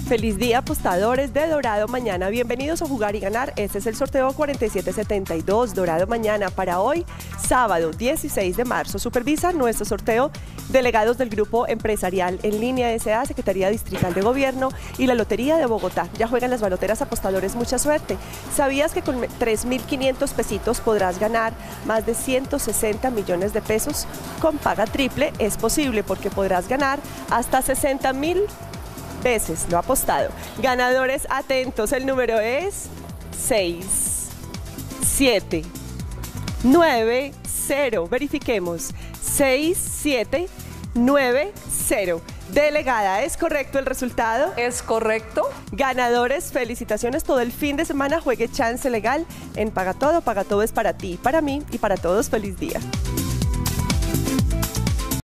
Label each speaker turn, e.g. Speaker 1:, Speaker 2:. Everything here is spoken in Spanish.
Speaker 1: Feliz día, apostadores de Dorado Mañana. Bienvenidos a Jugar y Ganar. Este es el sorteo 4772 Dorado Mañana para hoy, sábado 16 de marzo. Supervisa nuestro sorteo delegados del Grupo Empresarial en Línea S.A., Secretaría Distrital de Gobierno y la Lotería de Bogotá. Ya juegan las baloteras, apostadores, mucha suerte. ¿Sabías que con 3.500 pesitos podrás ganar más de 160 millones de pesos? Con paga triple es posible porque podrás ganar hasta 60.000 veces lo apostado. Ganadores atentos, el número es 6, 7, 9, 0. Verifiquemos. 6, 7, 9, 0. Delegada, ¿es correcto el resultado?
Speaker 2: Es correcto.
Speaker 1: Ganadores, felicitaciones. Todo el fin de semana juegue Chance Legal en Paga Todo. Paga Todo es para ti, para mí y para todos. Feliz día.